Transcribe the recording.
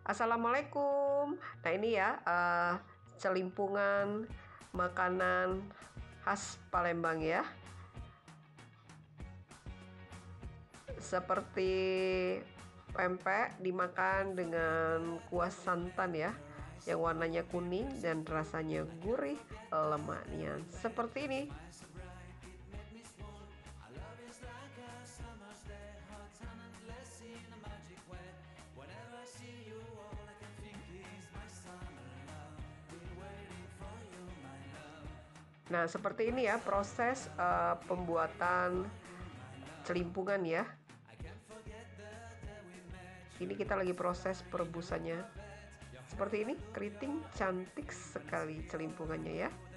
Assalamualaikum. Nah ini ya celimpungan makanan khas Palembang ya. Seperti pempek dimakan dengan kuah santan ya, yang warnanya kuning dan rasanya gurih lemaknya seperti ini. Nah seperti ini ya proses pembuatan celimpungan ya. Ini kita lagi proses perebusannya. Seperti ini, keriting cantik sekali celimpungannya ya.